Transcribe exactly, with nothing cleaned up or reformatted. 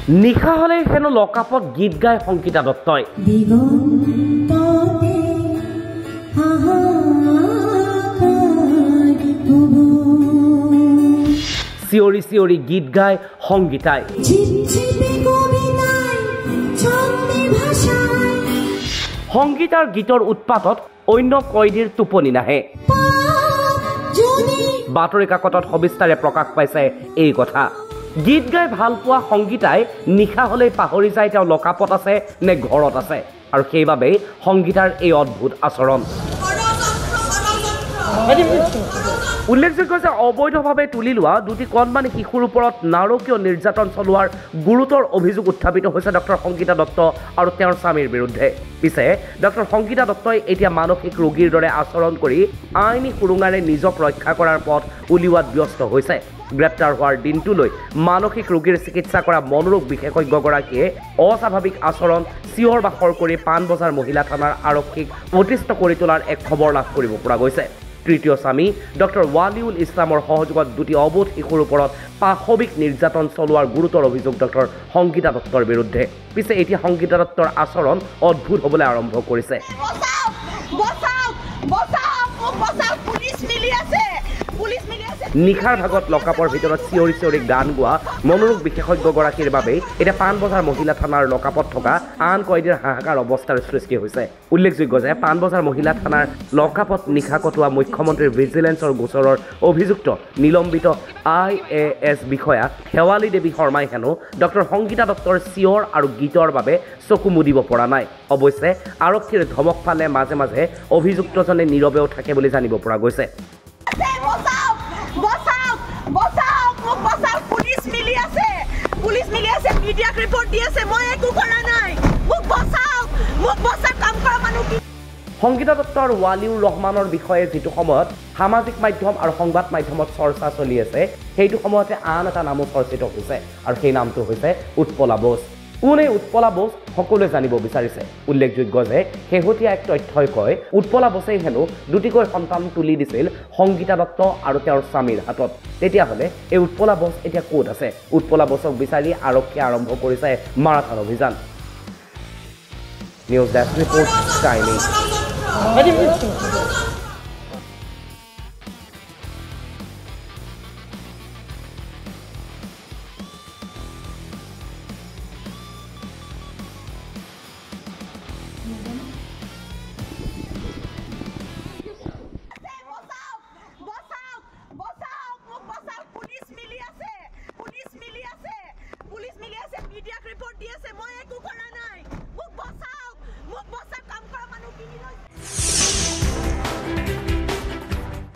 নিশা হলে হেনো লকআপত গীত গায় সংগীতা দত্তই। চিঞৰি চিঞৰি গীত গায় সংগীতাই। সংগীতাৰ গীতৰ উৎপাতত অন্য কয়দীৰ টোপনি নাহে। বাতৰি কাকতত সবিস্তাৰে প্ৰকাশ পাইছে এই কথা। গীত গাই ভাল পোৱা সংগীতাই নিশা হলেই পাহৰি যায় তেওঁ লকআপত আছে নে ঘৰত আছে, আৰু সেইবাবেই সংগীতাৰ এই অদ্ভুত আচৰণ। উল্লেখযোগ্য যে অবৈধভাৱে তুলি লোৱা দুটি কণমানি শিশুৰ ওপৰত নাৰকীয় নিৰ্যাতন চলোৱাৰ গুৰুতৰ অভিযোগ উত্থাপিত হৈছে ডক্টৰ সংগীতা দত্ত আৰু তেওঁৰ স্বামীৰ বিৰুদ্ধে। পিছে ডক্টৰ সংগীতা দত্তই এতিয়া মানসিক ৰোগীৰ দৰে আচৰণ কৰি আইনী সুৰুঙাৰে নিজক ৰক্ষা কৰাৰ পথ উলিওৱাত ব্যস্ত হৈছে। গ্ৰেপ্তাৰ হোৱাৰ দিনটোলৈ মানসিক ৰোগীৰ চিকিৎসা কৰা মনোৰোগ বিশেষজ্ঞগৰাকীয়ে অস্বাভাৱিক আচৰণ চিঞৰ বাখৰ কৰি পাণবজাৰ মহিলা থানাৰ আৰক্ষীক অতিষ্ঠ কৰি তোলাৰ এক খবৰ লাভ কৰিব পৰা গৈছে। তৃতীয় স্বামী ডক্টৰ ৱালিউল ইছলামৰ সহযোগত দুটি অবোধ শিশুৰ ওপৰত পাশবিক নিৰ্যাতন চলোৱাৰ গুৰুতৰ অভিযোগ ডক্টৰ সংগীতা দত্তৰ বিৰুদ্ধে। পিছে এতিয়া সংগীতা দত্তৰ আচৰণ অদ্ভুত হ'বলৈ আৰম্ভ কৰিছে। নিশাৰ ভাগত লকআপৰ ভিতৰত চিঞৰি চিঞৰি গান গোৱা মনোৰোগ বিশেষজ্ঞগৰাকীৰ বাবেই এতিয়া পাণবজাৰ মহিলা থানাৰ লকআপত থকা আন কয়দীৰ হাহাকাৰ অৱস্থাৰ সৃষ্টি হৈছে। উল্লেখযোগ্য যে পাণবজাৰ মহিলা থানাৰ লকআপত নিশা কটোৱা মুখ্যমন্ত্ৰীৰ ভিজিলেন্সৰ গোচৰৰ অভিযুক্ত নিলম্বিত আই এ এছ বিষয়া শেৱালী দেৱী শৰ্মাই হেনো ডক্টৰ সংগীতা দত্তৰ চিঞৰ আৰু গীতৰ বাবে চকু মুদিব পৰা নাই। অৱশ্যে আৰক্ষীৰ ধমক পালে মাজে মাজে অভিযুক্তজনে নীৰৱেও থাকে বুলি জানিব পৰা গৈছে। সংগীতা দত্ত আৰু ৱালিউৰ ৰহমানৰ বিষয়ে যিটো সময়ত সামাজিক মাধ্যম আৰু সংবাদ মাধ্যমত চৰ্চা চলি আছে, সেইটো সময়তে আন এটা নামো চৰ্চিত হৈছে, আৰু সেই নামটো হৈছে উৎপলা বোস। কোন এই উৎপলা বোস সকলোৱে জানিব বিচাৰিছে। উল্লেখযোগ্য যে শেহতীয়া এক তথ্যই কয় উৎপলা বোসেই হেনো দুটিকৈ সন্তান তুলি দিছিল সংগীতা দত্ত আৰু তেওঁৰ স্বামীৰ হাতত। তেতিয়াহ'লে এই উৎপলা বোস এতিয়া ক'ত আছে? উৎপলা বোসক বিচাৰি আৰক্ষীয়ে আৰম্ভ কৰিছে মাৰাথন অভিযান। News desk report sky news. Police মিলি আছে, পুলিচ মিলি আছে, মিডিয়াক ৰিপৰ্ট দি আছে, মই একো কৰা